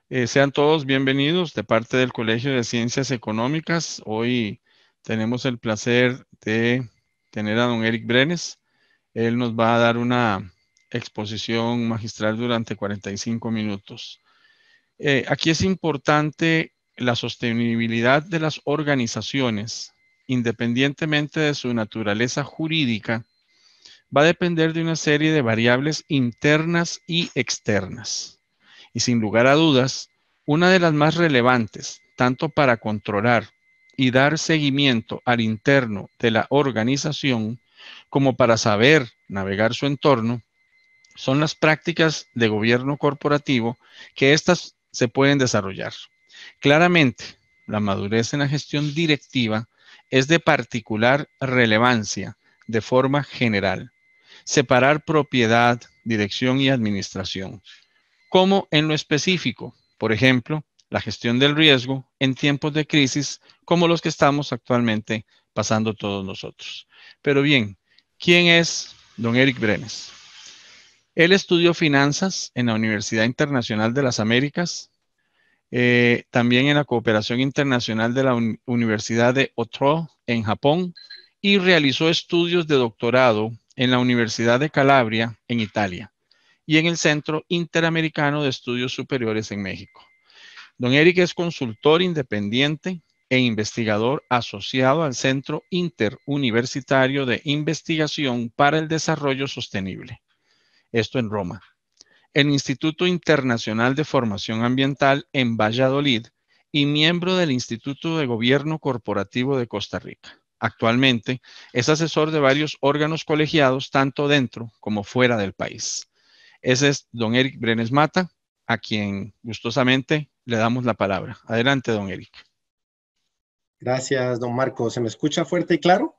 Sean todos bienvenidos de parte del Colegio de Ciencias Económicas. Hoy tenemos el placer de tener a don Eric Brenes. Él nos va a dar una exposición magistral durante 45 minutos. Aquí es importante la sostenibilidad de las organizaciones, independientemente de su naturaleza jurídica, va a depender de una serie de variables internas y externas. Y sin lugar a dudas, una de las más relevantes, tanto para controlar y dar seguimiento al interno de la organización, como para saber navegar su entorno, son las prácticas de gobierno corporativo que éstas se pueden desarrollar. Claramente, la madurez en la gestión directiva es de particular relevancia de forma general. Separar propiedad, dirección y administración, como en lo específico, por ejemplo, la gestión del riesgo en tiempos de crisis como los que estamos actualmente pasando todos nosotros. Pero bien, ¿quién es don Eric Brenes? Él estudió finanzas en la Universidad Internacional de las Américas, también en la Cooperación Internacional de la Universidad de Otro en Japón y realizó estudios de doctorado en la Universidad de Calabria en Italia y en el Centro Interamericano de Estudios Superiores en México. Don Eric es consultor independiente e investigador asociado al Centro Interuniversitario de Investigación para el Desarrollo Sostenible, esto en Roma, el Instituto Internacional de Formación Ambiental en Valladolid y miembro del Instituto de Gobierno Corporativo de Costa Rica. Actualmente es asesor de varios órganos colegiados tanto dentro como fuera del país. Ese es don Eric Brenes Mata, a quien gustosamente le damos la palabra. Adelante, don Eric. Gracias, don Marco. ¿Se me escucha fuerte y claro?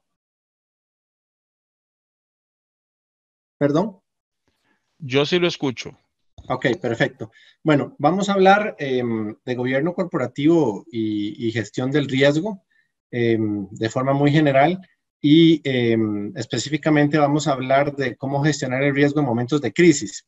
Perdón. Yo sí lo escucho. Ok, perfecto. Bueno, vamos a hablar de gobierno corporativo y gestión del riesgo de forma muy general y específicamente vamos a hablar de cómo gestionar el riesgo en momentos de crisis.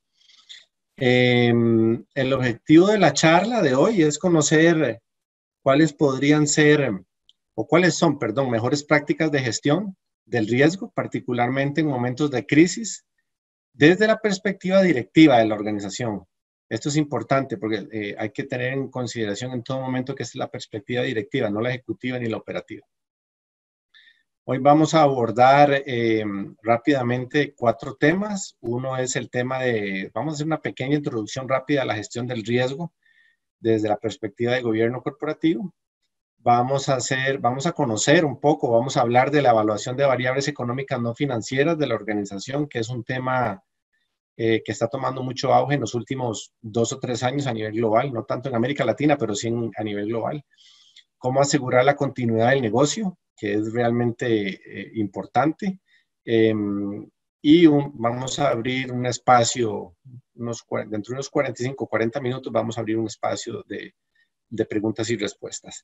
El objetivo de la charla de hoy es conocer cuáles podrían ser o cuáles son, perdón, mejores prácticas de gestión del riesgo, particularmente en momentos de crisis, desde la perspectiva directiva de la organización. Esto es importante porque hay que tener en consideración en todo momento que es la perspectiva directiva, no la ejecutiva ni la operativa. Hoy vamos a abordar rápidamente 4 temas. Uno es el tema vamos a hacer una pequeña introducción rápida a la gestión del riesgo desde la perspectiva de gobierno corporativo. Vamos a conocer un poco, vamos a hablar de la evaluación de variables económicas no financieras de la organización, que es un tema que está tomando mucho auge en los últimos 2 o 3 años a nivel global, no tanto en América Latina, pero sí a nivel global. Cómo asegurar la continuidad del negocio, que es realmente importante. Vamos a abrir un espacio, dentro de unos 45 o 40 minutos, vamos a abrir un espacio de preguntas y respuestas.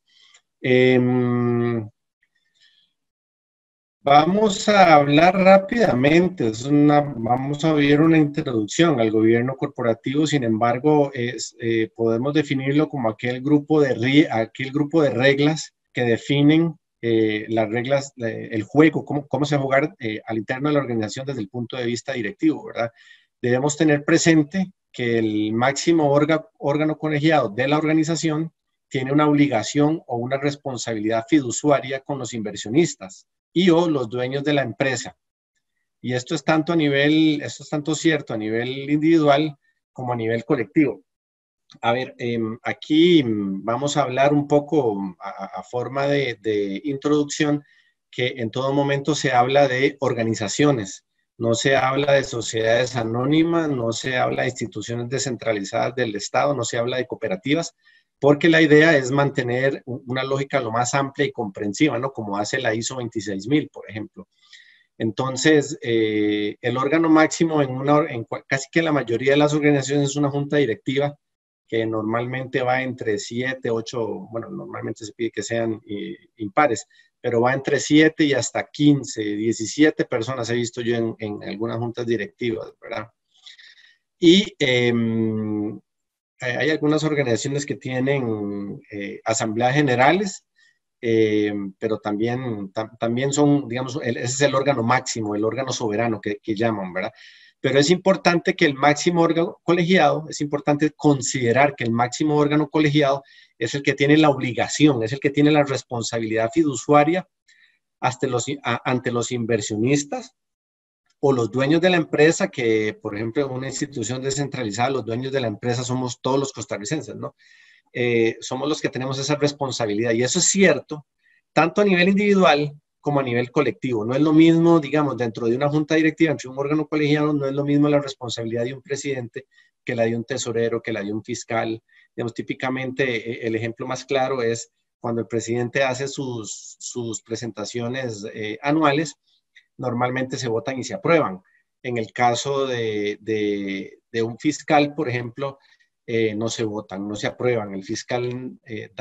Vamos a hablar rápidamente, vamos a ver una introducción al gobierno corporativo. Sin embargo, podemos definirlo como aquel grupo de reglas que definen las reglas, el juego, cómo se va a jugar al interno de la organización desde el punto de vista directivo, ¿verdad? Debemos tener presente que el máximo órgano colegiado de la organización tiene una obligación o una responsabilidad fiduciaria con los inversionistas y o los dueños de la empresa. Y esto es tanto cierto a nivel individual como a nivel colectivo. A ver, aquí vamos a hablar un poco a forma de introducción que en todo momento se habla de organizaciones, no se habla de sociedades anónimas, no se habla de instituciones descentralizadas del Estado, no se habla de cooperativas, porque la idea es mantener una lógica lo más amplia y comprensiva, ¿no? Como hace la ISO 26000, por ejemplo. Entonces, el órgano máximo casi que la mayoría de las organizaciones es una junta directiva que normalmente va entre 7, 8, bueno, normalmente se pide que sean impares, pero va entre 7 y hasta 15, 17 personas he visto yo en algunas juntas directivas, ¿verdad? Y hay algunas organizaciones que tienen asambleas generales, pero también son, digamos, ese es el órgano máximo, el órgano soberano que llaman, ¿verdad? Pero es importante que el máximo órgano colegiado, es importante considerar que el máximo órgano colegiado es el que tiene la obligación, es el que tiene la responsabilidad fiduciaria ante los inversionistas o los dueños de la empresa, que por ejemplo en una institución descentralizada, los dueños de la empresa somos todos los costarricenses, ¿no? Somos los que tenemos esa responsabilidad. Y eso es cierto, tanto a nivel individual como a nivel colectivo. No es lo mismo, digamos, dentro de una junta directiva, entre un órgano colegiado, no es lo mismo la responsabilidad de un presidente que la de un tesorero, que la de un fiscal. Digamos, típicamente el ejemplo más claro es cuando el presidente hace sus presentaciones anuales, normalmente se votan y se aprueban. En el caso de un fiscal, por ejemplo, no se votan, no se aprueban. El fiscal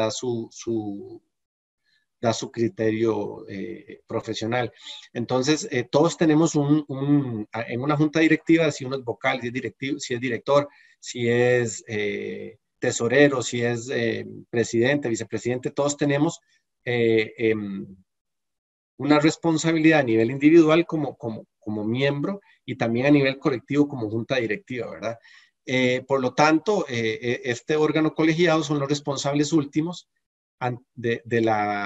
da su criterio profesional. Entonces, todos tenemos en una junta directiva, si uno es vocal, si es directivo, si es director, si es tesorero, si es presidente, vicepresidente, todos tenemos una responsabilidad a nivel individual como miembro y también a nivel colectivo como junta directiva, ¿verdad? Por lo tanto, este órgano colegiado son los responsables últimos de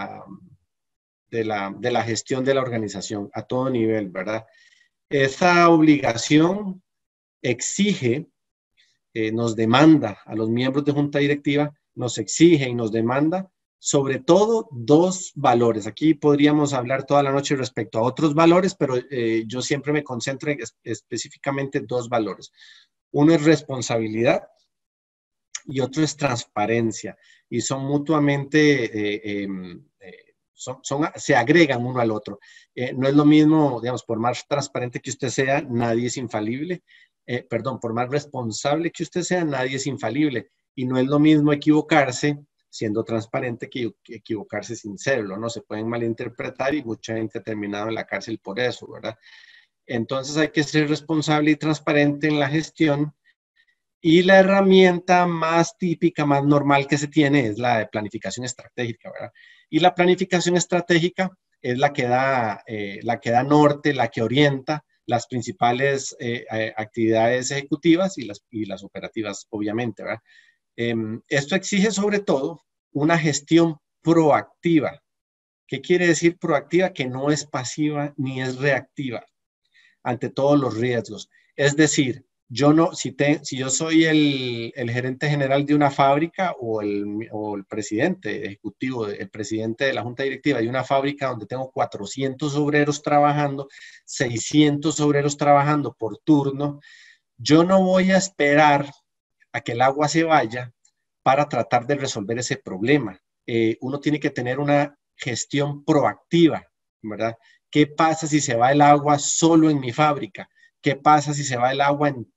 la gestión de la organización a todo nivel, ¿verdad? Esa obligación exige, nos demanda a los miembros de junta directiva, nos exige y nos demanda sobre todo dos valores. Aquí podríamos hablar toda la noche respecto a otros valores, pero yo siempre me concentro en específicamente dos valores. Uno es responsabilidad y otro es transparencia, y son mutuamente, se agregan uno al otro. No es lo mismo, digamos, por más transparente que usted sea, nadie es infalible. Perdón, por más responsable que usted sea, nadie es infalible. Y no es lo mismo equivocarse siendo transparente que equivocarse sin serlo, ¿no? Se pueden malinterpretar y mucha gente ha terminado en la cárcel por eso, ¿verdad? Entonces hay que ser responsable y transparente en la gestión, y la herramienta más típica, más normal que se tiene es la de planificación estratégica, ¿verdad? Y la planificación estratégica es la que da norte, la que orienta las principales actividades ejecutivas y las operativas, obviamente, ¿verdad? Esto exige sobre todo una gestión proactiva. ¿Qué quiere decir proactiva? Que no es pasiva ni es reactiva ante todos los riesgos. Es decir, yo no, si yo soy el gerente general de una fábrica o el presidente ejecutivo, el presidente de la junta directiva de una fábrica donde tengo 400 obreros trabajando, 600 obreros trabajando por turno, yo no voy a esperar a que el agua se vaya para tratar de resolver ese problema. Uno tiene que tener una gestión proactiva, ¿verdad? ¿Qué pasa si se va el agua solo en mi fábrica? ¿Qué pasa si se va el agua en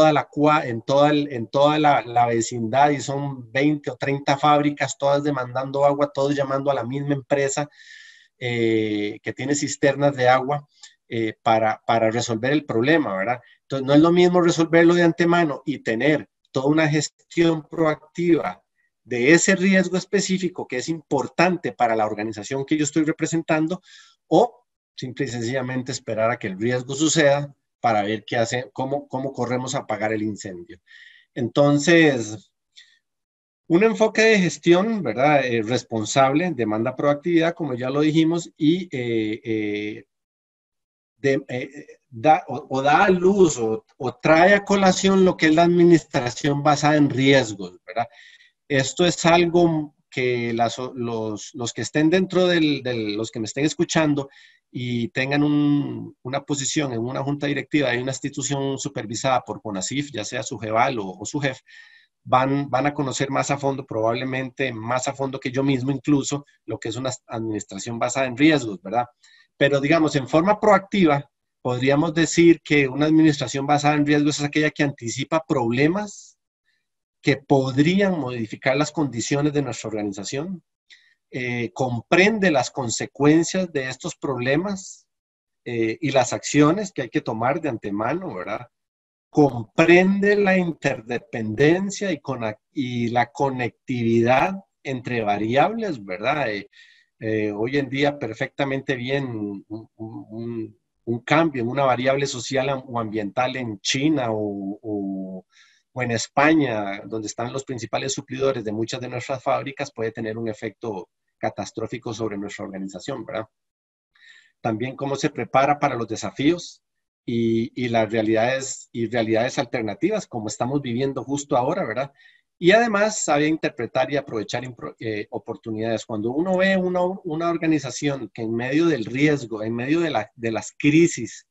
toda la vecindad y son 20 o 30 fábricas, todas demandando agua, todos llamando a la misma empresa que tiene cisternas de agua para resolver el problema, ¿verdad? Entonces, no es lo mismo resolverlo de antemano y tener toda una gestión proactiva de ese riesgo específico que es importante para la organización que yo estoy representando, o simple y sencillamente esperar a que el riesgo suceda para ver cómo corremos a apagar el incendio. Entonces, un enfoque de gestión, ¿verdad? Responsable, demanda proactividad, como ya lo dijimos, y da a luz o trae a colación lo que es la administración basada en riesgos, ¿verdad? Esto es algo que los que estén dentro los que me estén escuchando y tengan una posición en una junta directiva de una institución supervisada por CONACYF, ya sea su GEVAL o su JEF, van a conocer más a fondo, probablemente más a fondo que yo mismo incluso, lo que es una administración basada en riesgos, ¿verdad? Pero digamos, en forma proactiva, podríamos decir que una administración basada en riesgos es aquella que anticipa problemas que podrían modificar las condiciones de nuestra organización, comprende las consecuencias de estos problemas y las acciones que hay que tomar de antemano, ¿verdad? comprende la interdependencia y la conectividad entre variables, ¿verdad? Hoy en día perfectamente bien un cambio en una variable social o ambiental en China o en España, donde están los principales suplidores de muchas de nuestras fábricas, puede tener un efecto catastrófico sobre nuestra organización, ¿verdad? También cómo se prepara para los desafíos y las realidades alternativas, como estamos viviendo justo ahora, ¿verdad? Y además sabe interpretar y aprovechar oportunidades. Cuando uno ve una organización que en medio del riesgo, en medio de las crisis,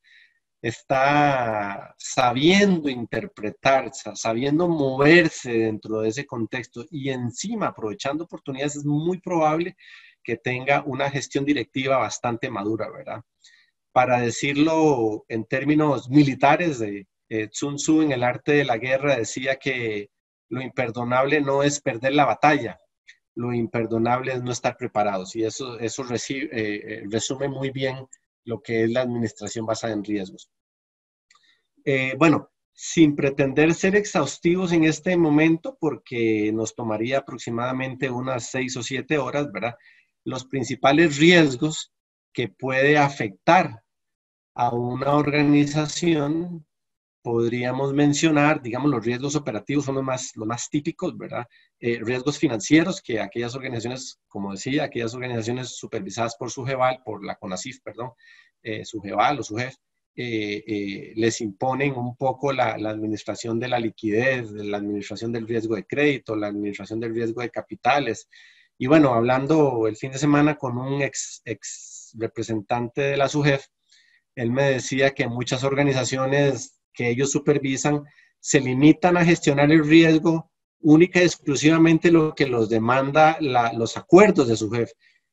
está sabiendo interpretar, sabiendo moverse dentro de ese contexto y encima aprovechando oportunidades, es muy probable que tenga una gestión directiva bastante madura, ¿verdad? Para decirlo en términos militares, Sun Tzu en El arte de la guerra decía que lo imperdonable no es perder la batalla, lo imperdonable es no estar preparados. Y eso resume muy bien lo que es la administración basada en riesgos. Bueno, sin pretender ser exhaustivos en este momento, porque nos tomaría aproximadamente unas 6 o 7 horas, ¿verdad? Los principales riesgos que puede afectar a una organización, podríamos mencionar, digamos, los riesgos operativos son los más típicos, ¿verdad? Riesgos financieros, que aquellas organizaciones, como decía, aquellas organizaciones supervisadas por SUGEVAL, por la CONACYF, perdón, SUGEVAL o SUGEF, les imponen un poco la administración de la liquidez, la administración del riesgo de crédito, la administración del riesgo de capitales. Y bueno, hablando el fin de semana con un ex representante de la SUGEF, él me decía que muchas organizaciones que ellos supervisan se limitan a gestionar el riesgo única y exclusivamente lo que los demanda los acuerdos de SUGEF.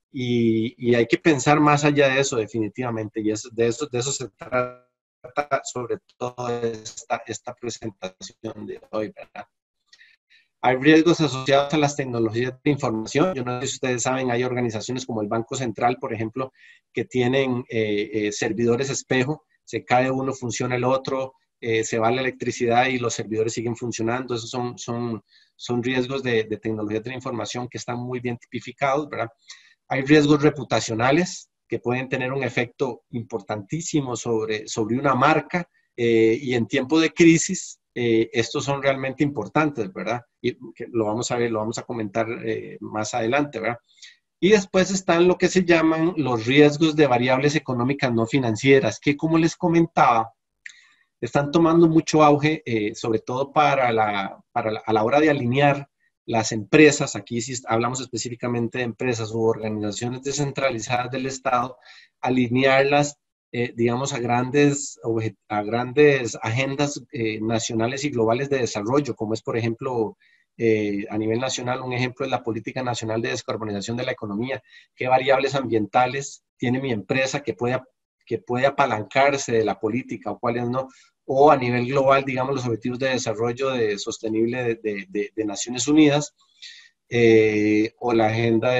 Y hay que pensar más allá de eso definitivamente, y de eso se trata sobre todo esta presentación de hoy, ¿verdad? Hay riesgos asociados a las tecnologías de información. Yo no sé si ustedes saben, hay organizaciones como el Banco Central, por ejemplo, que tienen servidores espejo. Se cae uno, funciona el otro, se va la electricidad y los servidores siguen funcionando. Esos son riesgos de tecnologías de la información que están muy bien tipificados, ¿verdad? Hay riesgos reputacionales que pueden tener un efecto importantísimo sobre una marca y en tiempo de crisis estos son realmente importantes, ¿verdad? Y que lo vamos a ver, lo vamos a comentar más adelante, ¿verdad? Y después están lo que se llaman los riesgos de variables económicas no financieras, que como les comentaba, están tomando mucho auge, sobre todo a la hora de alinear las empresas, aquí sí hablamos específicamente de empresas u organizaciones descentralizadas del Estado, alinearlas, digamos, a grandes agendas nacionales y globales de desarrollo, como es, por ejemplo, a nivel nacional, un ejemplo es la Política Nacional de Descarbonización de la Economía. ¿Qué variables ambientales tiene mi empresa que puede apalancarse de la política o cuáles no? O a nivel global, digamos, los Objetivos de Desarrollo Sostenible de Naciones Unidas, o la agenda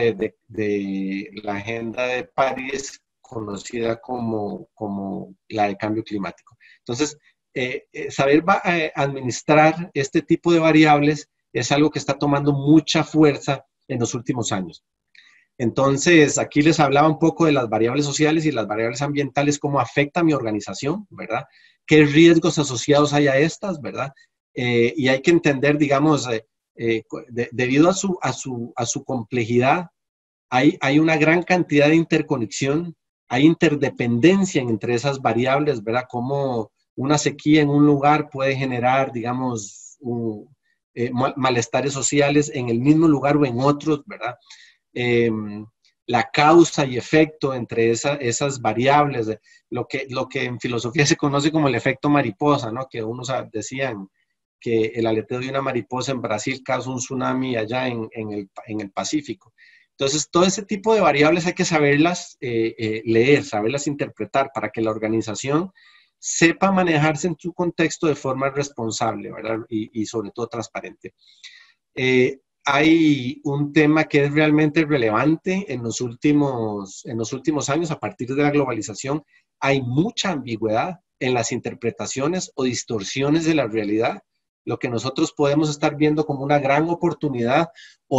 la agenda de París, conocida como la de cambio climático. Entonces, saber administrar este tipo de variables es algo que está tomando mucha fuerza en los últimos años. Entonces, aquí les hablaba un poco de las variables sociales y las variables ambientales, cómo afecta a mi organización, ¿verdad? ¿Qué riesgos asociados hay a estas, verdad? Y hay que entender, digamos, debido a su complejidad, hay una gran cantidad de interconexión, hay interdependencia entre esas variables, ¿verdad? Como una sequía en un lugar puede generar, digamos, malestares sociales en el mismo lugar o en otros, ¿verdad? La causa y efecto entre esas variables, lo que en filosofía se conoce como el efecto mariposa, ¿no? Que unos decían que el aleteo de una mariposa en Brasil causa un tsunami allá en el Pacífico. Entonces, todo ese tipo de variables hay que saberlas leer, saberlas interpretar para que la organización sepa manejarse en su contexto de forma responsable, ¿verdad? Y sobre todo transparente. Hay un tema que es realmente relevante en los últimos años, a partir de la globalización, hay mucha ambigüedad en las interpretaciones o distorsiones de la realidad, lo que nosotros podemos estar viendo como una gran oportunidad,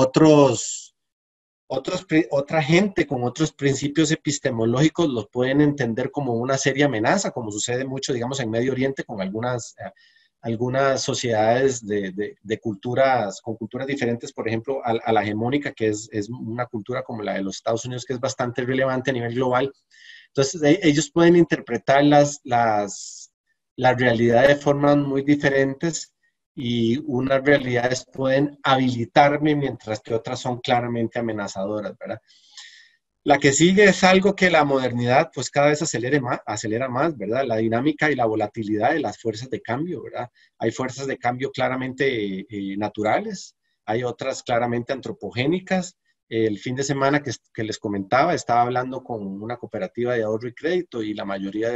otra gente con otros principios epistemológicos los pueden entender como una seria amenaza, como sucede mucho, digamos, en Medio Oriente con algunas sociedades de culturas, con culturas diferentes, por ejemplo, a la hegemónica, que es una cultura como la de los Estados Unidos, que es bastante relevante a nivel global. Entonces, ellos pueden interpretar la realidad de formas muy diferentes y unas realidades pueden habilitarme mientras que otras son claramente amenazadoras, ¿verdad? La que sigue es algo que la modernidad pues cada vez acelera más, ¿verdad? La dinámica y la volatilidad de las fuerzas de cambio, ¿verdad? Hay fuerzas de cambio claramente naturales, hay otras claramente antropogénicas. El fin de semana que les comentaba, estaba hablando con una cooperativa de ahorro y crédito y la mayoría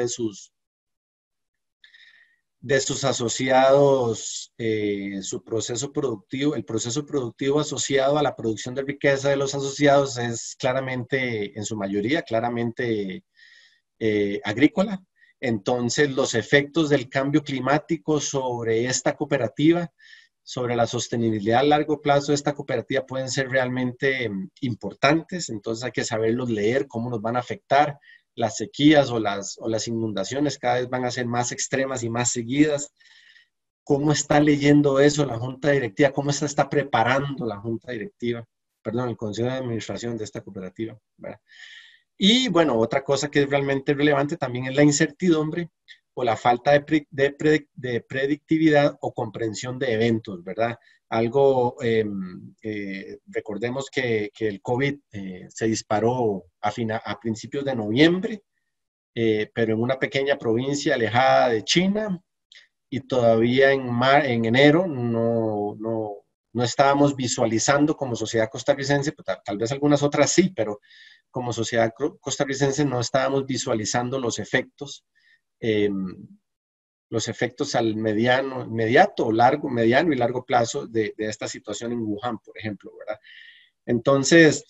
de sus asociados, su proceso productivo, el proceso productivo asociado a la producción de riqueza de los asociados es claramente, en su mayoría, claramente agrícola. Entonces, los efectos del cambio climático sobre esta cooperativa, sobre la sostenibilidad a largo plazo de esta cooperativa pueden ser realmente importantes. Entonces, hay que saberlos leer, cómo nos van a afectar las sequías o las inundaciones cada vez van a ser más extremas y más seguidas. ¿Cómo está leyendo eso la Junta Directiva? ¿Cómo se está preparando la Junta Directiva? Perdón, el Consejo de Administración de esta cooperativa, ¿verdad? Y bueno, otra cosa que es realmente relevante también es la incertidumbre o la falta de predictividad o comprensión de eventos, ¿verdad? Algo, recordemos que el COVID se disparó a principios de noviembre, pero en una pequeña provincia alejada de China y todavía en enero no estábamos visualizando como sociedad costarricense, pues, tal vez algunas otras sí, pero como sociedad costarricense no estábamos visualizando eh, los efectos al mediato, mediano y largo plazo de esta situación en Wuhan, por ejemplo, ¿verdad? Entonces,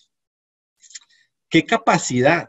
¿qué capacidad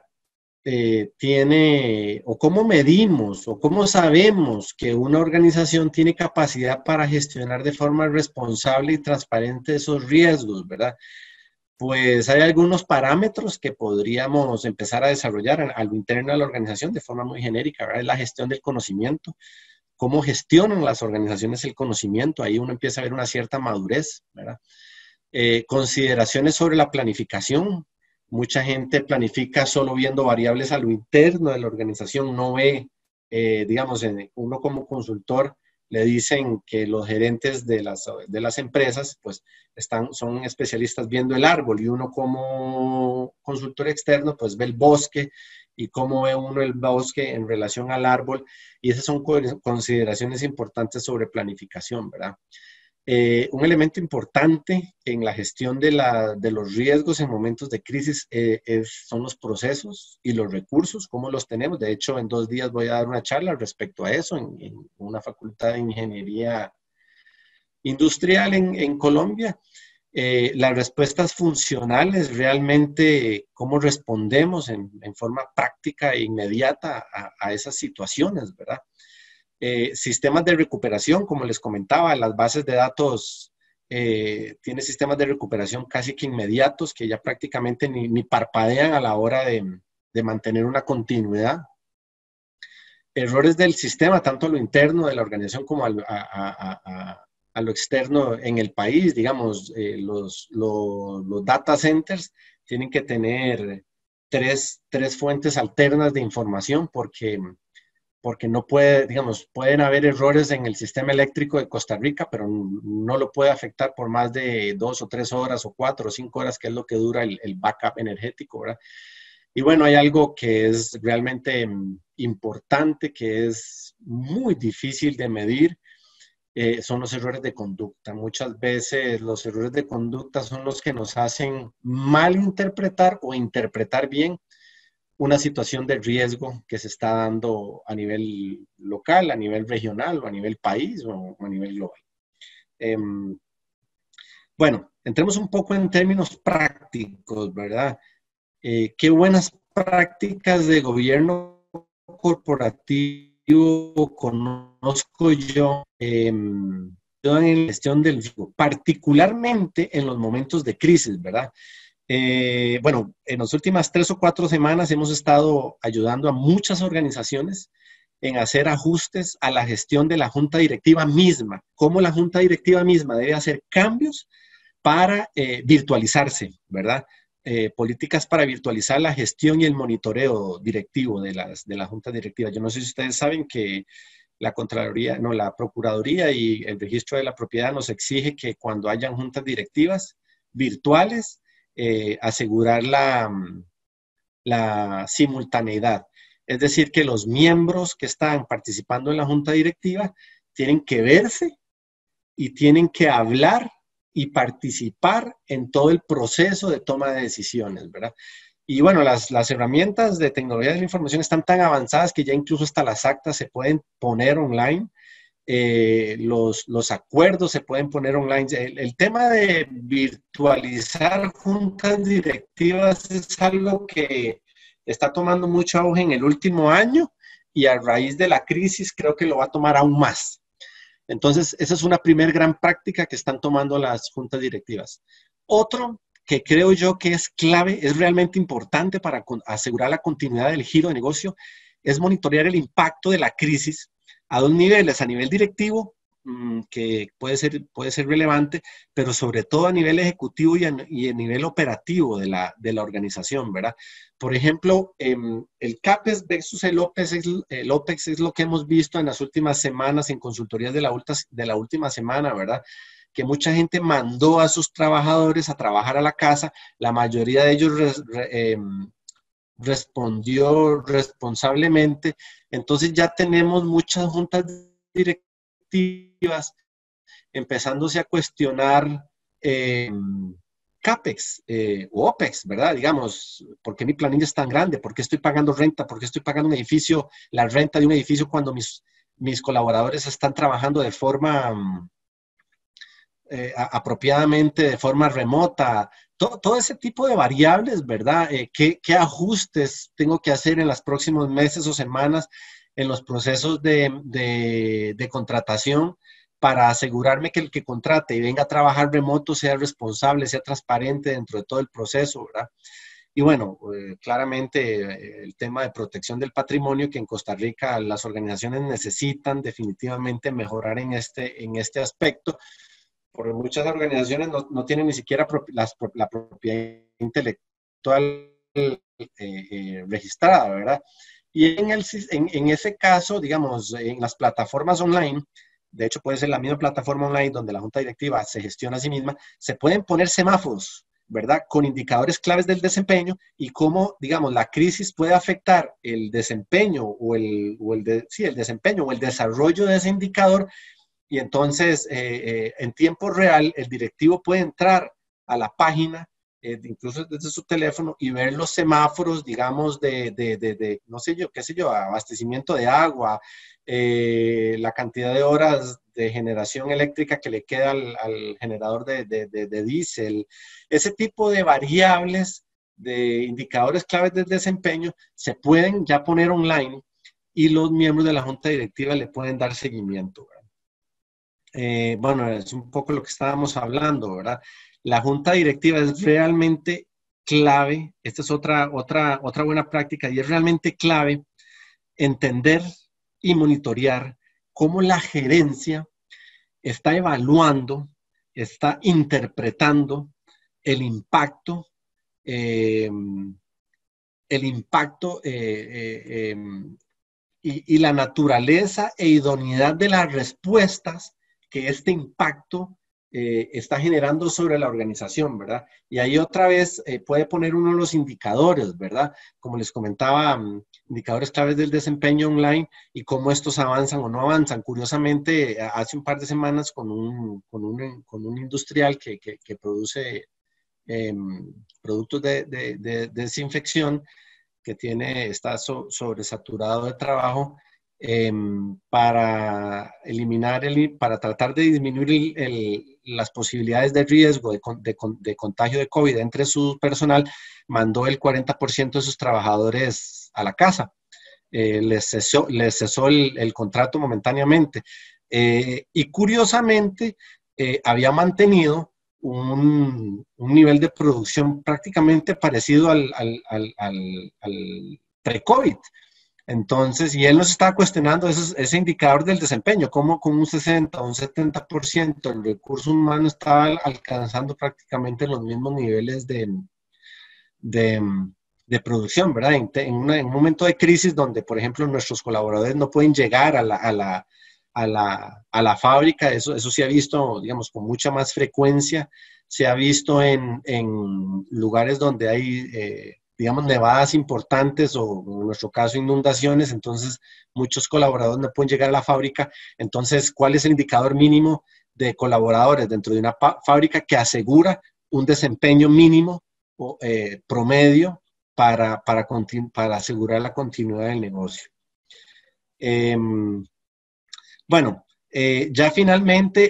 tiene, o cómo medimos, o cómo sabemos que una organización tiene capacidad para gestionar de forma responsable y transparente esos riesgos, ¿verdad? Pues hay algunos parámetros que podríamos empezar a desarrollar a lo interno de la organización de forma muy genérica, ¿verdad? Es la gestión del conocimiento, cómo gestionan las organizaciones el conocimiento, ahí uno empieza a ver una cierta madurez, ¿verdad? Consideraciones sobre la planificación. Mucha gente planifica solo viendo variables a lo interno de la organización, no ve, digamos, uno como consultor le dicen que los gerentes de las empresas pues son especialistas viendo el árbol y uno como consultor externo pues ve el bosque y cómo ve uno el bosque en relación al árbol y esas son consideraciones importantes sobre planificación, ¿verdad? Un elemento importante en la gestión de los riesgos en momentos de crisis son los procesos y los recursos, cómo los tenemos. De hecho, en 2 días voy a dar una charla respecto a eso en una facultad de ingeniería industrial en Colombia. Las respuestas funcionales, realmente cómo respondemos en forma práctica e inmediata a esas situaciones, ¿verdad? Sistemas de recuperación, como les comentaba, las bases de datos tiene sistemas de recuperación casi que inmediatos que ya prácticamente ni parpadean a la hora de mantener una continuidad. Errores del sistema, tanto a lo interno de la organización como a lo externo en el país, digamos, los data centers tienen que tener tres fuentes alternas de información porque no puede, digamos, pueden haber errores en el sistema eléctrico de Costa Rica, pero no lo puede afectar por más de 2 o 3 horas o 4 o 5 horas, que es lo que dura el backup energético, ¿verdad? Y bueno, hay algo que es realmente importante, que es muy difícil de medir, son los errores de conducta. Muchas veces los errores de conducta son los que nos hacen mal interpretar o interpretar bien una situación de riesgo que se está dando a nivel local, a nivel regional o a nivel país o a nivel global. Bueno, entremos un poco en términos prácticos, ¿verdad? ¿Qué buenas prácticas de gobierno corporativo conozco yo en la gestión del riesgo, particularmente en los momentos de crisis, ¿verdad? Bueno, en las últimas 3 o 4 semanas hemos estado ayudando a muchas organizaciones en hacer ajustes a la gestión de la junta directiva misma, cómo la junta directiva misma debe hacer cambios para virtualizarse, ¿verdad? Políticas para virtualizar la gestión y el monitoreo directivo de la junta directiva. Yo no sé si ustedes saben que la Contraloría, no, la Procuraduría y el Registro de la Propiedad nos exige que cuando hayan juntas directivas virtuales, asegurar la simultaneidad. Es decir, que los miembros que están participando en la junta directiva tienen que verse y tienen que hablar y participar en todo el proceso de toma de decisiones, ¿verdad? Y bueno, las herramientas de tecnología de la información están tan avanzadas que ya incluso hasta las actas se pueden poner online, los acuerdos se pueden poner online. El tema de virtualizar juntas directivas es algo que está tomando mucho auge en el último año y a raíz de la crisis creo que lo va a tomar aún más. Entonces, esa es una primer gran práctica que están tomando las juntas directivas. Otro que creo yo que es clave, es realmente importante para asegurar la continuidad del giro de negocio, es monitorear el impacto de la crisis a dos niveles, a nivel directivo, que puede ser relevante, pero sobre todo a nivel ejecutivo y a nivel operativo de la organización, ¿verdad? Por ejemplo, el CAPEX versus el OPEX es lo que hemos visto en las últimas semanas en consultorías de la última semana, ¿verdad? Que mucha gente mandó a sus trabajadores a trabajar a la casa, la mayoría de ellos respondió responsablemente, entonces ya tenemos muchas juntas directivas empezándose a cuestionar CAPEX o OPEX, ¿verdad? Digamos, ¿por qué mi planilla es tan grande? ¿Por qué estoy pagando renta? ¿Por qué estoy pagando un edificio, la renta de un edificio cuando mis colaboradores están trabajando de forma apropiadamente, de forma remota? Todo ese tipo de variables, ¿verdad? ¿Qué ajustes tengo que hacer en los próximos meses o semanas en los procesos de contratación para asegurarme que el que contrate y venga a trabajar remoto sea responsable, sea transparente dentro de todo el proceso, ¿verdad? Y bueno, claramente el tema de protección del patrimonio que en Costa Rica las organizaciones necesitan definitivamente mejorar en este aspecto, porque muchas organizaciones no tienen ni siquiera la propiedad intelectual registrada, ¿verdad? Y en ese caso, digamos, en las plataformas online, de hecho puede ser la misma plataforma online donde la junta directiva se gestiona a sí misma, se pueden poner semáforos, ¿verdad? Con indicadores claves del desempeño y cómo, digamos, la crisis puede afectar el desempeño el desempeño o el desarrollo de ese indicador. Y entonces, en tiempo real, el directivo puede entrar a la página, incluso desde su teléfono, y ver los semáforos, digamos, no sé yo, qué sé yo, abastecimiento de agua, la cantidad de horas de generación eléctrica que le queda al generador de diésel. Ese tipo de variables, de indicadores claves del desempeño, se pueden ya poner online y los miembros de la junta directiva le pueden dar seguimiento, ¿verdad? Bueno, es un poco lo que estábamos hablando, ¿verdad? La junta directiva es realmente clave, esta es otra buena práctica, y es realmente clave entender y monitorear cómo la gerencia está evaluando, está interpretando el impacto, eh, y la naturaleza e idoneidad de las respuestas que este impacto está generando sobre la organización, ¿verdad? Y ahí otra vez puede poner uno de los indicadores, ¿verdad? Como les comentaba, indicadores claves del desempeño online y cómo estos avanzan o no avanzan. Curiosamente, hace un par de semanas con un industrial que produce productos de desinfección, que está sobresaturado de trabajo, para tratar de disminuir las posibilidades de riesgo de contagio de COVID entre su personal, mandó el 40% de sus trabajadores a la casa. les cesó el contrato momentáneamente. Y curiosamente, había mantenido un nivel de producción prácticamente parecido al pre-COVID. Entonces, y él nos estaba cuestionando ese indicador del desempeño, cómo con un 60 o un 70% el recurso humano estaba alcanzando prácticamente los mismos niveles de, de producción, ¿verdad? En un momento de crisis donde, por ejemplo, nuestros colaboradores no pueden llegar a la fábrica, eso se ha visto, digamos, con mucha más frecuencia, se ha visto en lugares donde hay, digamos, nevadas importantes o en nuestro caso inundaciones, entonces muchos colaboradores no pueden llegar a la fábrica. Entonces, ¿cuál es el indicador mínimo de colaboradores dentro de una fábrica que asegura un desempeño mínimo o, promedio para asegurar la continuidad del negocio? Bueno, ya finalmente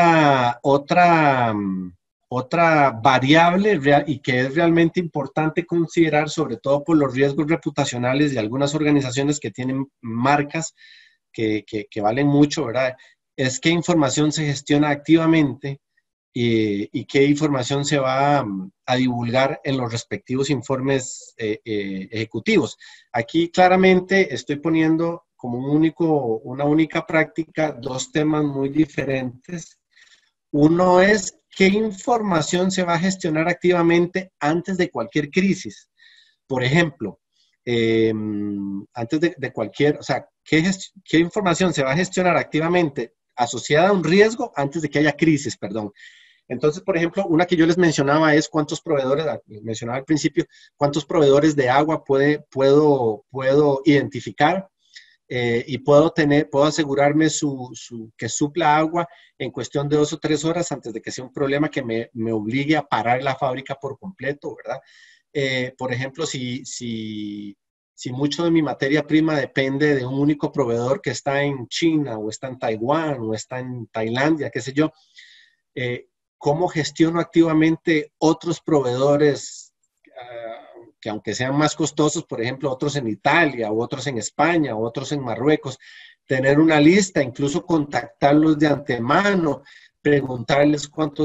otra variable y que es realmente importante considerar, sobre todo por los riesgos reputacionales de algunas organizaciones que tienen marcas que valen mucho, ¿verdad? Es qué información se gestiona activamente y qué información se va a divulgar en los respectivos informes ejecutivos. Aquí claramente estoy poniendo como una única práctica dos temas muy diferentes. Uno es qué información se va a gestionar activamente antes de cualquier crisis. Por ejemplo, antes de cualquier, o sea, ¿qué información se va a gestionar activamente asociada a un riesgo antes de que haya crisis, perdón? Entonces, por ejemplo, una que yo les mencionaba es cuántos proveedores, les mencionaba al principio, cuántos proveedores de agua puedo identificar y puedo asegurarme que supla agua en cuestión de 2 o 3 horas antes de que sea un problema que me obligue a parar la fábrica por completo, ¿verdad? Por ejemplo, si mucho de mi materia prima depende de un único proveedor que está en China o está en Taiwán o está en Tailandia, qué sé yo, ¿cómo gestiono activamente otros proveedores que aunque sean más costosos, por ejemplo, otros en Italia, o otros en España, o otros en Marruecos, tener una lista, incluso contactarlos de antemano, preguntarles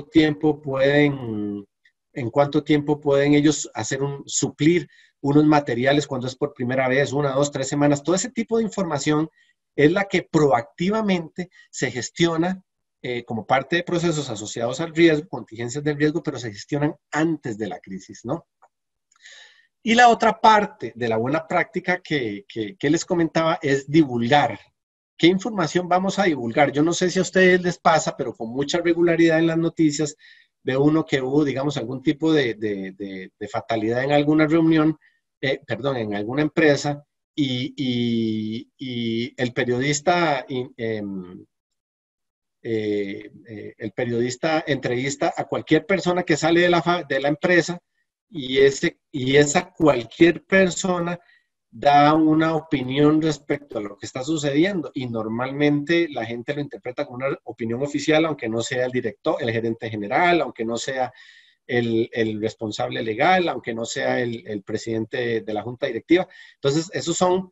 en cuánto tiempo pueden ellos suplir unos materiales cuando es por primera vez, 1, 2, 3 semanas? Todo ese tipo de información es la que proactivamente se gestiona como parte de procesos asociados al riesgo, contingencias del riesgo, pero se gestionan antes de la crisis, ¿no? Y la otra parte de la buena práctica que les comentaba es divulgar. ¿Qué información vamos a divulgar? Yo no sé si a ustedes les pasa, pero con mucha regularidad en las noticias ve uno que hubo, digamos, algún tipo de fatalidad en alguna reunión, perdón, en alguna empresa, y el periodista el periodista entrevista a cualquier persona que sale de la empresa y esa cualquier persona da una opinión respecto a lo que está sucediendo y normalmente la gente lo interpreta como una opinión oficial, aunque no sea el director, el gerente general, aunque no sea el responsable legal, aunque no sea el presidente de la junta directiva. Entonces, esos son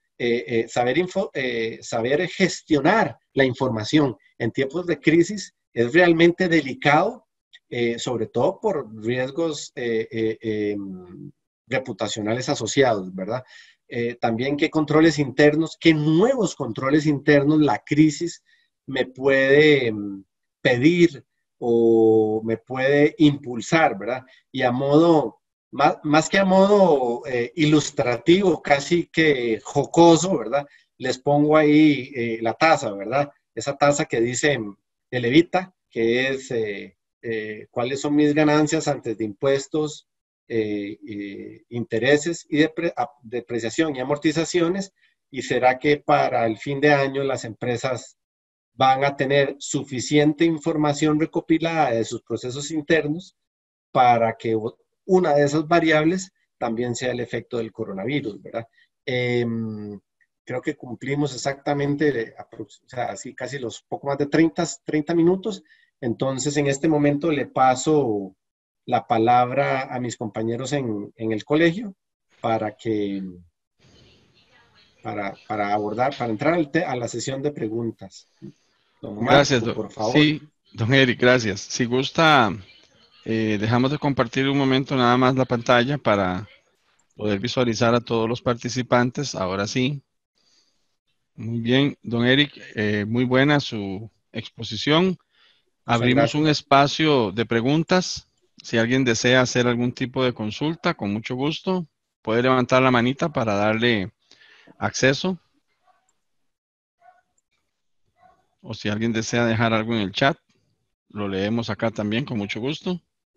saber gestionar la información en tiempos de crisis es realmente delicado, sobre todo por riesgos reputacionales asociados, ¿verdad? También qué controles internos, qué nuevos controles internos la crisis me puede pedir o me puede impulsar, ¿verdad? Y más que a modo ilustrativo, casi que jocoso, ¿verdad? Les pongo ahí la tasa, ¿verdad? Esa tasa que dice el Evita, que es cuáles son mis ganancias antes de impuestos, intereses y depreciación y amortizaciones, y será que para el fin de año las empresas van a tener suficiente información recopilada de sus procesos internos para que una de esas variables también sea el efecto del coronavirus, ¿verdad? Creo que cumplimos exactamente, o sea, así casi los poco más de 30 minutos. Entonces, en este momento le paso la palabra a mis compañeros en el colegio para que para abordar, para entrar a la sesión de preguntas. Don Gracias. Marco, por favor. Sí, don Eric, gracias. Si gusta, dejamos de compartir un momento nada más la pantalla para poder visualizar a todos los participantes. Ahora sí. Muy bien, don Eric, muy buena su exposición. Muchas Abrimos un gracias. espacio de preguntas. Si alguien desea hacer algún tipo de consulta, con mucho gusto, puede levantar la manita para darle acceso. O si alguien desea dejar algo en el chat, lo leemos acá también con mucho gusto.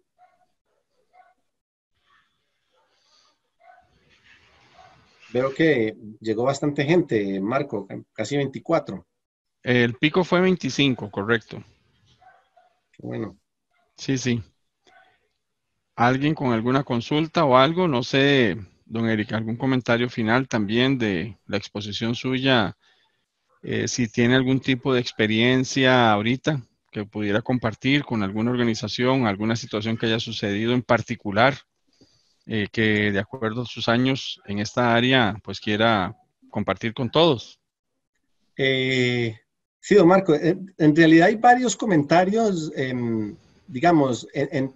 Veo que llegó bastante gente, Marco, casi 24. El pico fue 25, correcto. Qué bueno. Sí, sí. ¿Alguien con alguna consulta o algo? No sé, don Eric, algún comentario final también de la exposición suya. Si tiene algún tipo de experiencia ahorita que pudiera compartir con alguna organización, alguna situación que haya sucedido en particular, que de acuerdo a sus años en esta área, pues quiera compartir con todos. Sí, don Marco, en realidad hay varios comentarios, digamos,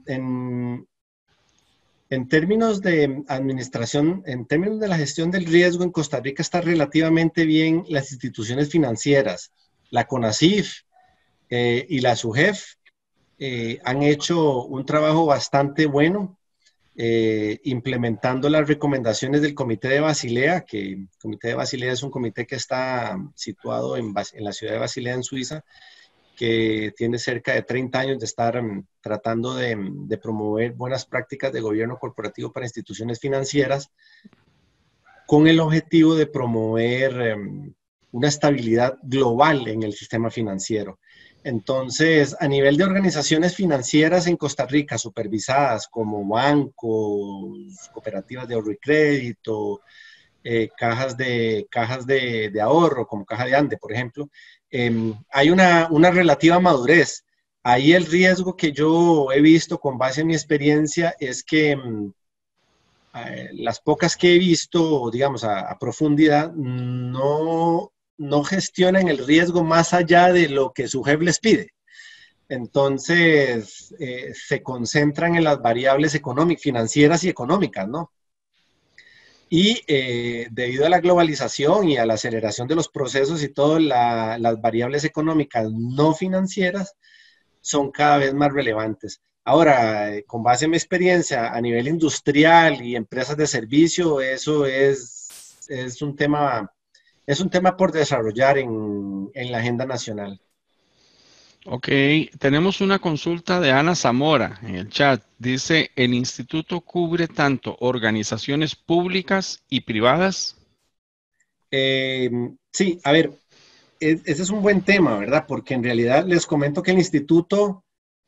en términos de administración, en términos de la gestión del riesgo en Costa Rica está relativamente bien las instituciones financieras. La CONACYF y la SUGEF han hecho un trabajo bastante bueno implementando las recomendaciones del Comité de Basilea, que el Comité de Basilea es un comité que está situado en la ciudad de Basilea, en Suiza, que tiene cerca de 30 años de estar tratando de promover buenas prácticas de gobierno corporativo para instituciones financieras, con el objetivo de promover una estabilidad global en el sistema financiero. Entonces, a nivel de organizaciones financieras en Costa Rica, supervisadas como bancos, cooperativas de ahorro y crédito, cajas de ahorro, como Caja de Ande, por ejemplo, hay una relativa madurez. Ahí el riesgo que yo he visto con base en mi experiencia es que las pocas que he visto, digamos, a profundidad, no gestionan el riesgo más allá de lo que su jefe les pide. Entonces, se concentran en las variables financieras y económicas, ¿no? Y debido a la globalización y a la aceleración de los procesos y todo, las variables económicas no financieras son cada vez más relevantes. Ahora, con base en mi experiencia a nivel industrial y empresas de servicio, eso es un tema por desarrollar en la agenda nacional. Ok, tenemos una consulta de Ana Zamora en el chat. Dice, ¿el instituto cubre tanto organizaciones públicas y privadas? Sí, a ver, ese es un buen tema, ¿verdad? Porque en realidad les comento que el instituto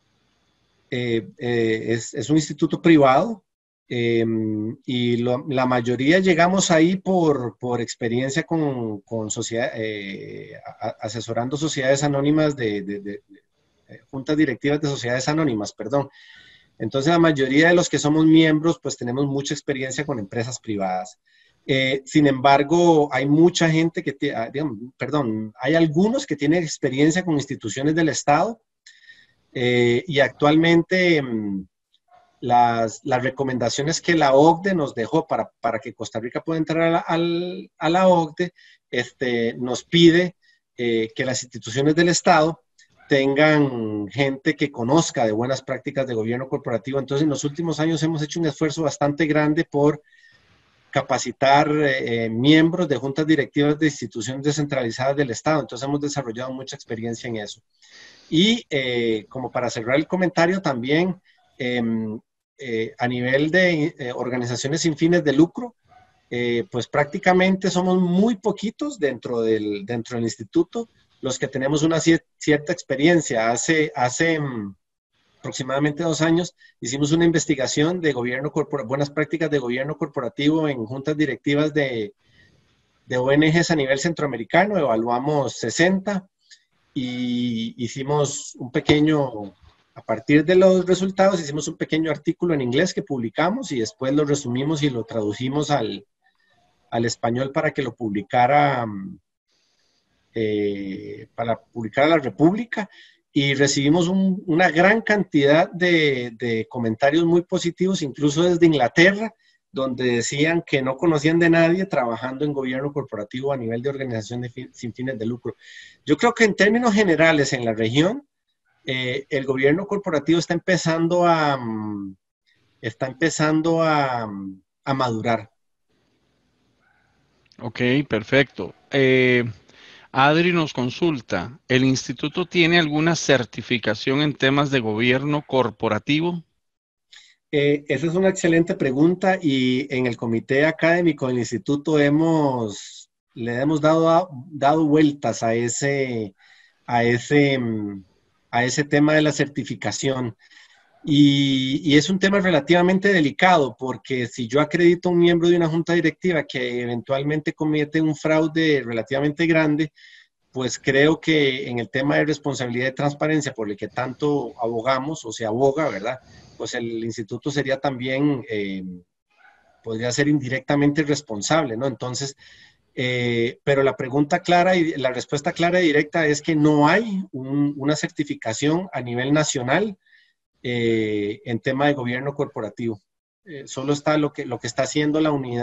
es un instituto privado y la mayoría llegamos ahí por experiencia con asesorando sociedades anónimas juntas directivas de sociedades anónimas, perdón. Entonces la mayoría de los que somos miembros pues tenemos mucha experiencia con empresas privadas. Sin embargo, hay mucha gente hay algunos que tienen experiencia con instituciones del Estado y actualmente las recomendaciones que la OCDE nos dejó para que Costa Rica pueda entrar a la OCDE, nos pide que las instituciones del Estado tengan gente que conozca de buenas prácticas de gobierno corporativo. Entonces, en los últimos años hemos hecho un esfuerzo bastante grande por capacitar miembros de juntas directivas de instituciones descentralizadas del Estado. Entonces, hemos desarrollado mucha experiencia en eso. Y como para cerrar el comentario también, a nivel de organizaciones sin fines de lucro, pues prácticamente somos muy poquitos dentro del instituto los que tenemos una cierta experiencia. Hace aproximadamente 2 años hicimos una investigación de buenas prácticas de gobierno corporativo en juntas directivas de ONGs a nivel centroamericano. Evaluamos 60 y hicimos a partir de los resultados, hicimos un pequeño artículo en inglés que publicamos y después lo resumimos y lo traducimos al español para que lo publicara, para publicar a la República, y recibimos una gran cantidad de comentarios muy positivos, incluso desde Inglaterra, donde decían que no conocían de nadie trabajando en gobierno corporativo a nivel de organización sin fines de lucro. Yo creo que en términos generales en la región, el gobierno corporativo está empezando a madurar. Ok, perfecto. Adri nos consulta, ¿el instituto tiene alguna certificación en temas de gobierno corporativo? Esa es una excelente pregunta, y en el comité académico del instituto le hemos dado vueltas a ese, mm, a ese tema de la certificación. Y es un tema relativamente delicado, porque si yo acredito a un miembro de una junta directiva que eventualmente comete un fraude relativamente grande, pues creo que en el tema de responsabilidad y transparencia, por el que tanto abogamos o se aboga, ¿verdad? Pues el instituto sería también, podría ser indirectamente responsable, ¿no? Entonces, pero la pregunta clara y la respuesta clara y directa es que no hay una certificación a nivel nacional en tema de gobierno corporativo. Solo está lo que está haciendo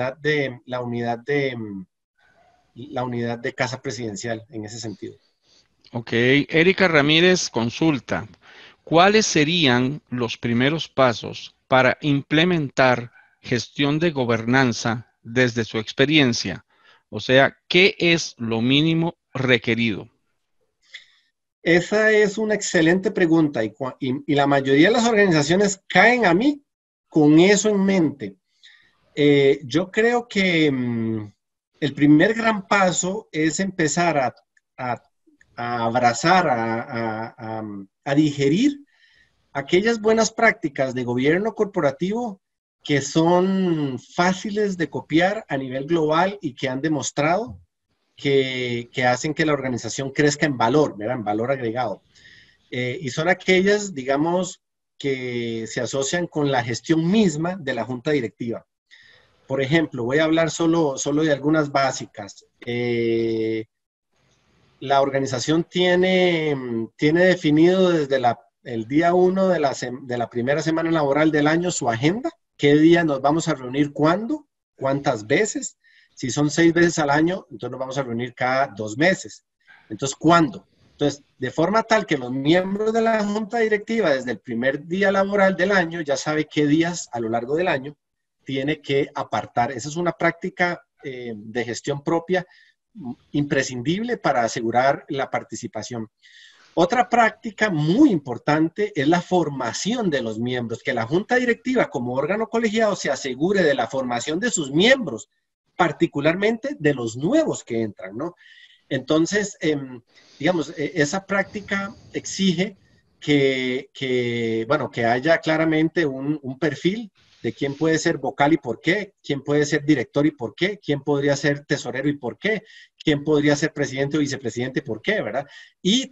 la unidad de casa presidencial en ese sentido. Ok, Erika Ramírez consulta, ¿cuáles serían los primeros pasos para implementar gestión de gobernanza desde su experiencia? O sea, ¿qué es lo mínimo requerido? Esa es una excelente pregunta, y la mayoría de las organizaciones caen a mí con eso en mente. Yo creo que el primer gran paso es empezar a- a abrazar, a digerir aquellas buenas prácticas de gobierno corporativo que son fáciles de copiar a nivel global y que han demostrado que hacen que la organización crezca en valor, ¿verdad? En valor agregado. Y son aquellas, digamos, que se asocian con la gestión misma de la junta directiva. Por ejemplo, voy a hablar solo de algunas básicas. La organización tiene definido desde el día 1 de la primera semana laboral del año su agenda, qué día nos vamos a reunir, cuándo, cuántas veces. Si son 6 veces al año, entonces nos vamos a reunir cada 2 meses. Entonces, ¿cuándo? Entonces, de forma tal que los miembros de la junta directiva desde el primer día laboral del año ya sabe qué días a lo largo del año tiene que apartar. Esa es una práctica de gestión propia imprescindible para asegurar la participación. Otra práctica muy importante es la formación de los miembros, que la junta directiva como órgano colegiado se asegure de la formación de sus miembros, particularmente de los nuevos que entran, ¿no? Entonces, digamos, esa práctica exige bueno, que haya claramente un perfil de quién puede ser vocal y por qué, quién puede ser director y por qué, quién podría ser tesorero y por qué, quién podría ser presidente o vicepresidente y por qué, ¿verdad? Y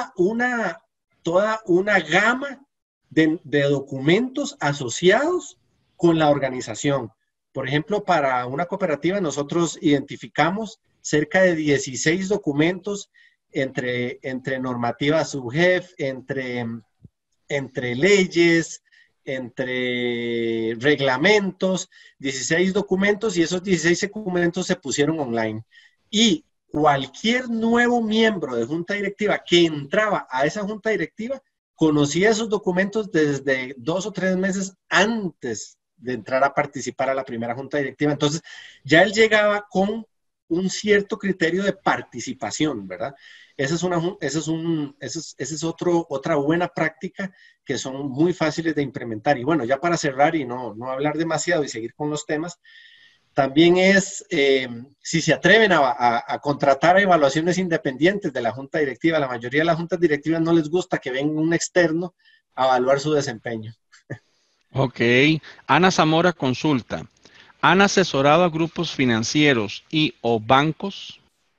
toda una gama de documentos asociados con la organización. Por ejemplo, para una cooperativa nosotros identificamos cerca de 16 documentos entre normativa SUGEF, entre leyes, entre reglamentos, 16 documentos, y esos 16 documentos se pusieron online. Y cualquier nuevo miembro de junta directiva que entraba a esa junta directiva conocía esos documentos desde 2 o 3 meses antes de entrar a participar a la primera junta directiva. Entonces, ya él llegaba con un cierto criterio de participación, ¿verdad? Esa es otra buena práctica que son muy fáciles de implementar. Y bueno, ya para cerrar y no hablar demasiado y seguir con los temas, también es si se atreven a contratar evaluaciones independientes de la junta directiva. La mayoría de las juntas directivas no les gusta que venga un externo a evaluar su desempeño. Ok, Ana Zamora consulta, ¿han asesorado a grupos financieros y o bancos?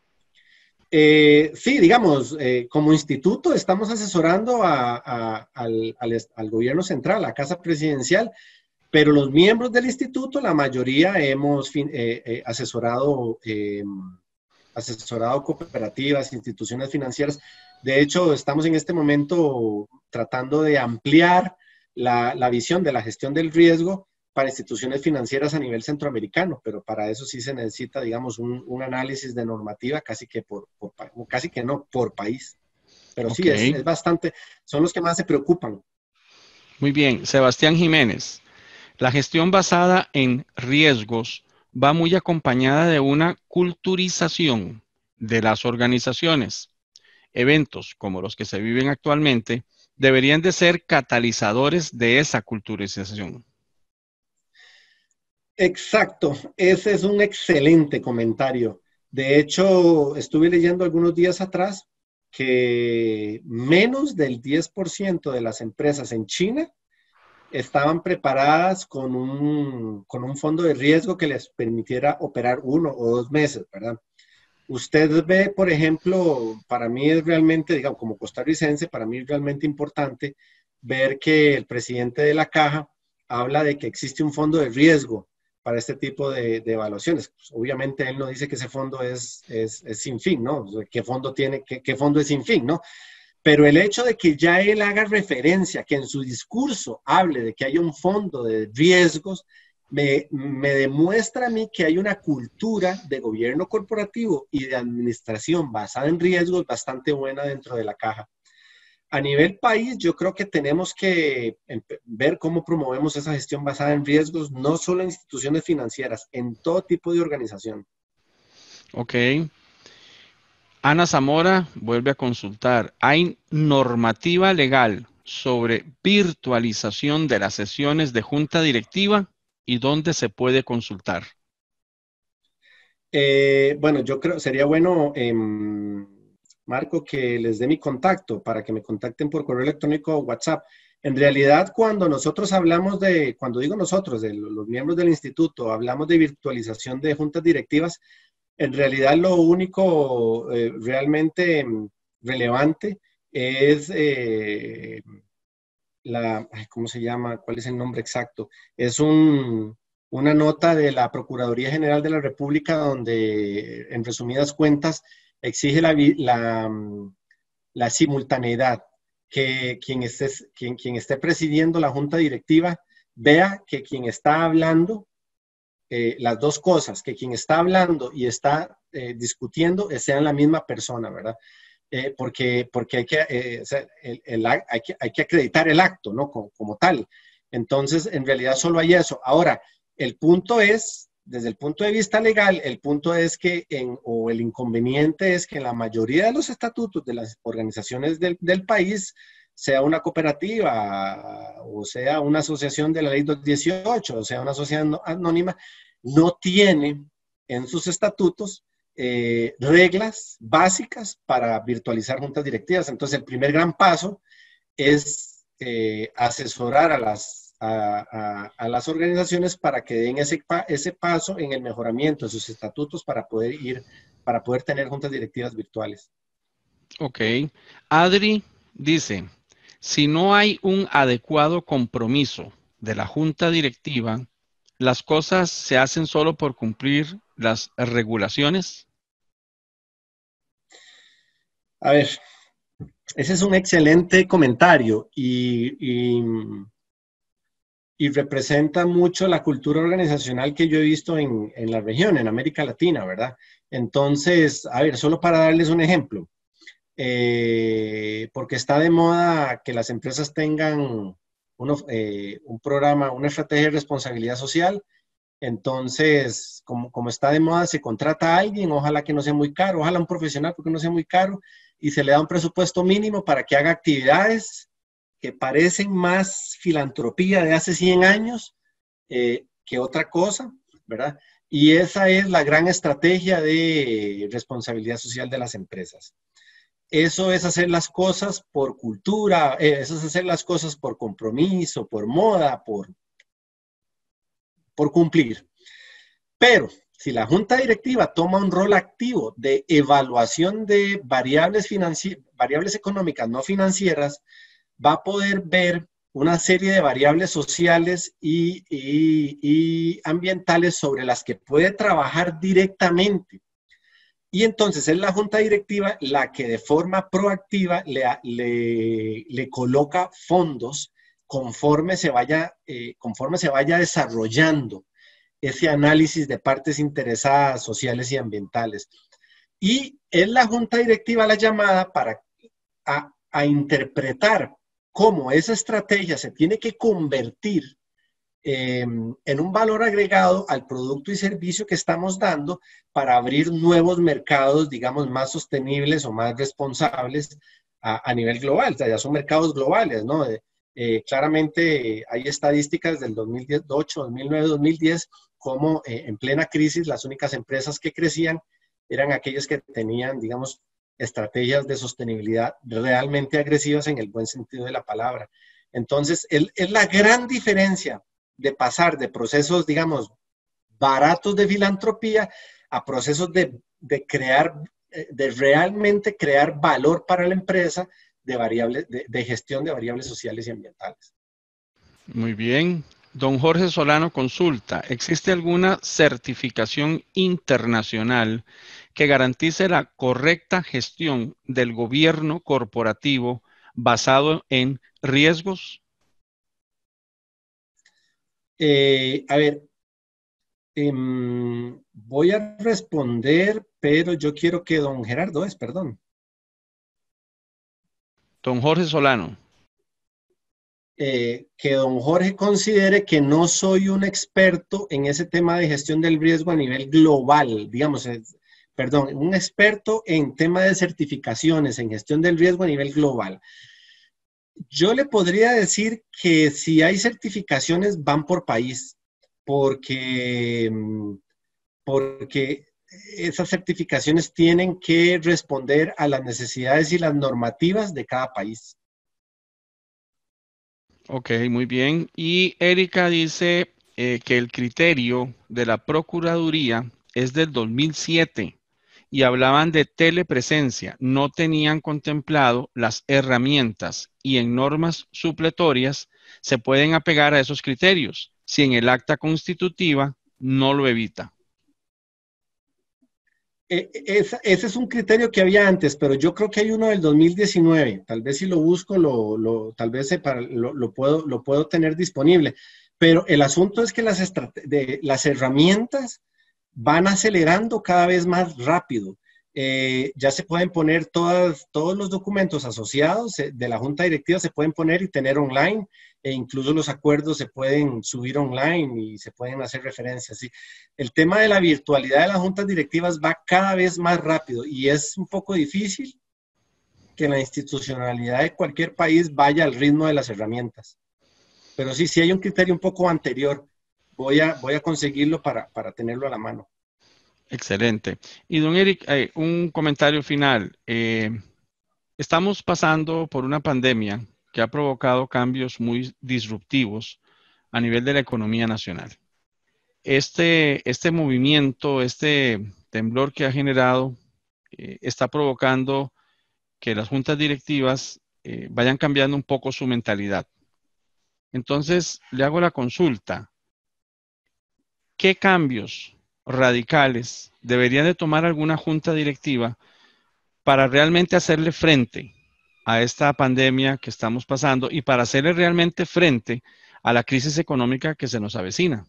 Sí, digamos, como instituto estamos asesorando al gobierno central, a Casa Presidencial, Pero los miembros del instituto, la mayoría hemos asesorado cooperativas, instituciones financieras. De hecho, estamos en este momento tratando de ampliar la visión de la gestión del riesgo para instituciones financieras a nivel centroamericano, pero para eso sí se necesita, digamos, un análisis de normativa casi que por país. Pero Ok, sí, es bastante, son los que más se preocupan. muy bien. Sebastián Jiménez, la gestión basada en riesgos va muy acompañada de una culturización de las organizaciones. Eventos como los que se viven actualmente deberían de ser catalizadores de esa culturización. Exacto, ese es un excelente comentario. De hecho, estuve leyendo algunos días atrás que menos del 10% de las empresas en China estaban preparadas con un fondo de riesgo que les permitiera operar 1 o 2 meses, ¿verdad? Usted ve, por ejemplo, para mí es realmente, digamos, como costarricense, para mí es realmente importante ver que el presidente de la Caja habla de que existe un fondo de riesgo para este tipo de evaluaciones. Pues, obviamente él no dice que ese fondo es sin fin, ¿no? O sea, ¿qué fondo tiene, qué fondo es sin fin, ¿no? Pero el hecho de que ya él haga referencia, que en su discurso hable de que hay un fondo de riesgos, me demuestra a mí que hay una cultura de gobierno corporativo y de administración basada en riesgos bastante buena dentro de la caja. A nivel país, yo creo que tenemos que ver cómo promovemos esa gestión basada en riesgos, no solo en instituciones financieras, en todo tipo de organización. Ok. Ana Zamora vuelve a consultar. ¿Hay normativa legal sobre virtualización de las sesiones de junta directiva y dónde se puede consultar? Bueno, yo creo, sería bueno, Marco, que les dé mi contacto para que me contacten por correo electrónico o WhatsApp. En realidad, cuando nosotros hablamos cuando digo nosotros, de los miembros del instituto, hablamos de virtualización de juntas directivas, en realidad lo único realmente relevante es ¿cómo se llama? ¿Cuál es el nombre exacto? Es una nota de la Procuraduría General de la República donde, en resumidas cuentas, exige la simultaneidad, que quien esté presidiendo la junta directiva vea que quien está hablando, las dos cosas, que quien está hablando y está discutiendo sean la misma persona, ¿verdad? Porque o sea, hay que acreditar el acto, ¿no? Como tal. Entonces, en realidad solo hay eso. Ahora, el punto es, desde el punto de vista legal, el punto es que, o el inconveniente es que en la mayoría de los estatutos de las organizaciones del país, sea una cooperativa o sea una asociación de la ley 218, o sea una sociedad anónima, no tiene en sus estatutos reglas básicas para virtualizar juntas directivas. Entonces, el primer gran paso es asesorar a las organizaciones para que den ese paso en el mejoramiento de sus estatutos para poder tener juntas directivas virtuales. Ok. Adri dice, si no hay un adecuado compromiso de la junta directiva, ¿las cosas se hacen solo por cumplir las regulaciones? A ver, ese es un excelente comentario y representa mucho la cultura organizacional que yo he visto en la región, en América Latina, ¿verdad? Entonces, a ver, solo para darles un ejemplo, porque está de moda que las empresas tengan un programa, una estrategia de responsabilidad social. Entonces, como está de moda, se contrata a alguien, ojalá que no sea muy caro, ojalá un profesional porque no sea muy caro, y se le da un presupuesto mínimo para que haga actividades que parecen más filantropía de hace 100 años que otra cosa, ¿verdad? Y esa es la gran estrategia de responsabilidad social de las empresas. Eso es hacer las cosas por cultura, eso es hacer las cosas por compromiso, por moda, por cumplir. Pero si la junta directiva toma un rol activo de evaluación de variables económicas no financieras, va a poder ver una serie de variables sociales y ambientales sobre las que puede trabajar directamente. Y entonces es la junta directiva la que de forma proactiva le coloca fondos conforme se vaya desarrollando ese análisis de partes interesadas, sociales y ambientales. Y es la junta directiva la llamada a interpretar cómo esa estrategia se tiene que convertir en un valor agregado al producto y servicio que estamos dando para abrir nuevos mercados, digamos, más sostenibles o más responsables a nivel global. O sea, ya son mercados globales, ¿no? Claramente hay estadísticas del 2008, 2009, 2010, como en plena crisis las únicas empresas que crecían eran aquellas que tenían, digamos, estrategias de sostenibilidad realmente agresivas en el buen sentido de la palabra. Entonces, es la gran diferencia de pasar de procesos, digamos, baratos de filantropía a procesos crear, de realmente crear valor para la empresa de gestión de variables sociales y ambientales. Muy bien. Don Jorge Solano consulta, ¿existe alguna certificación internacional que garantice la correcta gestión del gobierno corporativo basado en riesgos? A ver, voy a responder, pero yo quiero que don Gerardo perdón. Don Jorge Solano. Que don Jorge considere que no soy un experto en ese tema de gestión del riesgo a nivel global, digamos, perdón, un experto en tema de certificaciones en gestión del riesgo a nivel global. Yo le podría decir que si hay certificaciones van por país, porque, porque esas certificaciones tienen que responder a las necesidades y las normativas de cada país. Ok, muy bien. Y Erika dice que el criterio de la Procuraduría es del 2007 y hablaban de telepresencia. No tenían contemplado las herramientas y en normas supletorias se pueden apegar a esos criterios si en el acta constitutiva no lo evita. Ese es un criterio que había antes, pero yo creo que hay uno del 2019. Tal vez si lo busco, tal vez lo puedo tener disponible. Pero el asunto es que las herramientas van acelerando cada vez más rápido. Ya se pueden poner todos los documentos asociados de la junta directiva, se pueden poner y tener online, e incluso los acuerdos se pueden subir online y se pueden hacer referencias. ¿Sí? El tema de la virtualidad de las juntas directivas va cada vez más rápido y es un poco difícil que la institucionalidad de cualquier país vaya al ritmo de las herramientas. Pero sí hay un criterio un poco anterior. Voy a conseguirlo para tenerlo a la mano. Excelente. Y don Eric, un comentario final. Estamos pasando por una pandemia que ha provocado cambios muy disruptivos a nivel de la economía nacional. Este movimiento, este temblor que ha generado, está provocando que las juntas directivas vayan cambiando un poco su mentalidad. Entonces, le hago la consulta. ¿Qué cambios radicales debería de tomar alguna junta directiva para realmente hacerle frente a esta pandemia que estamos pasando y para hacerle realmente frente a la crisis económica que se nos avecina?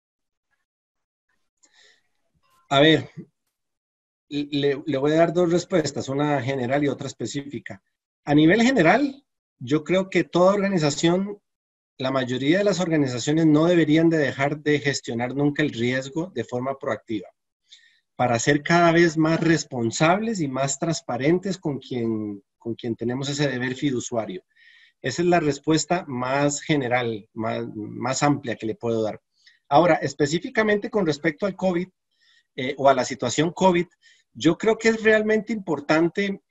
A ver, le voy a dar dos respuestas, una general y otra específica. A nivel general, yo creo que toda organización, la mayoría de las organizaciones no deberían de dejar de gestionar nunca el riesgo de forma proactiva para ser cada vez más responsables y más transparentes con quien tenemos ese deber fiduciario. Esa es la respuesta más general, más amplia que le puedo dar. Ahora, específicamente con respecto al COVID o a la situación COVID, yo creo que es realmente importante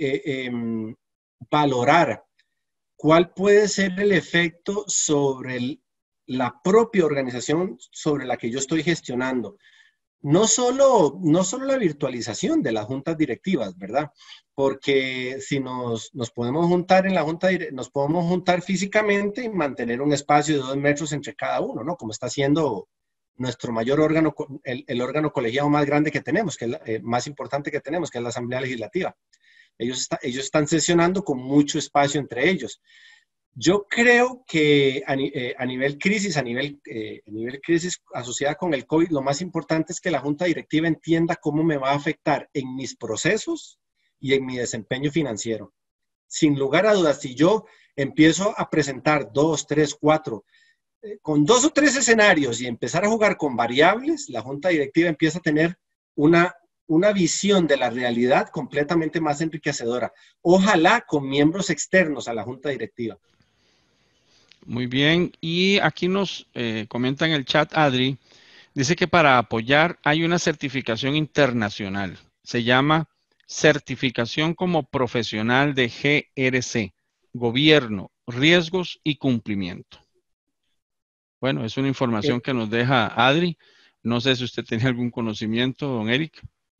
valorar cuál puede ser el efecto sobre la propia organización sobre la que yo estoy gestionando. no solo la virtualización de las juntas directivas, ¿verdad? Porque si nos podemos juntar en la nos podemos juntar físicamente y mantener un espacio de 2 metros entre cada uno, ¿no? Como está haciendo nuestro mayor órgano, el órgano colegiado más grande que tenemos, que es más importante que tenemos, que es la Asamblea Legislativa. Ellos están sesionando con mucho espacio entre ellos. Yo creo que a nivel crisis, a nivel crisis asociada con el COVID, lo más importante es que la junta directiva entienda cómo me va a afectar en mis procesos y en mi desempeño financiero. Sin lugar a dudas, si yo empiezo a presentar 2, 3, 4, con 2 o 3 escenarios y empezar a jugar con variables, la junta directiva empieza a tener una visión de la realidad completamente más enriquecedora. Ojalá con miembros externos a la junta directiva. Muy bien. Y aquí nos comenta en el chat Adri, dice que para apoyar hay una certificación internacional. Se llama Certificación como Profesional de GRC, Gobierno, Riesgos y Cumplimiento. Bueno, es una información que nos deja Adri. No sé si usted tiene algún conocimiento, don Eric.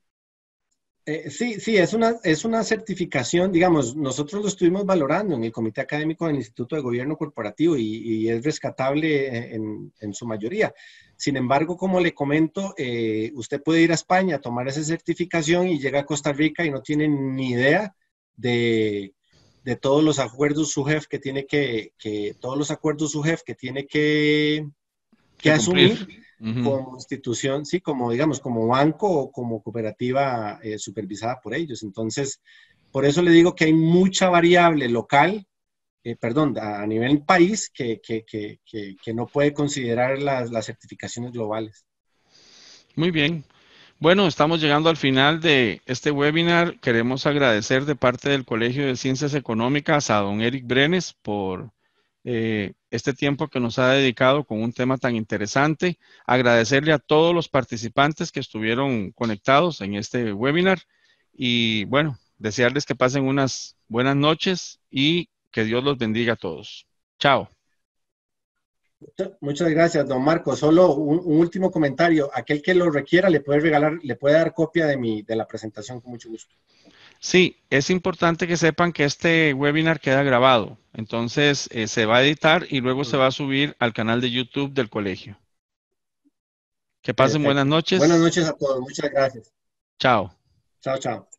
Sí, es una certificación, digamos, nosotros lo estuvimos valorando en el Comité Académico del Instituto de Gobierno Corporativo y es rescatable en su mayoría. Sin embargo, como le comento, usted puede ir a España, tomar esa certificación y llega a Costa Rica y no tiene ni idea de todos los acuerdos SUGEF que tiene todos los acuerdos SUGEF que tiene que cumplir. asumir como institución, sí, como digamos, como banco o como cooperativa supervisada por ellos. Entonces, por eso le digo que hay mucha variable local, perdón, a nivel país que no puede considerar las certificaciones globales. Muy bien. Bueno, estamos llegando al final de este webinar. Queremos agradecer de parte del Colegio de Ciencias Económicas a don Eric Brenes por este tiempo que nos ha dedicado con un tema tan interesante. Agradecerle a todos los participantes que estuvieron conectados en este webinar y bueno, desearles que pasen unas buenas noches y que Dios los bendiga a todos. Chao. Muchas gracias, don Marco. Solo un último comentario. Aquel que lo requiera le puede dar copia de la presentación con mucho gusto. Sí, es importante que sepan que este webinar queda grabado. Entonces, se va a editar y luego se va a subir al canal de YouTube del colegio. Que pasen buenas Perfecto. Buenas noches. noches a todos. Muchas gracias. Chao. Chao, chao.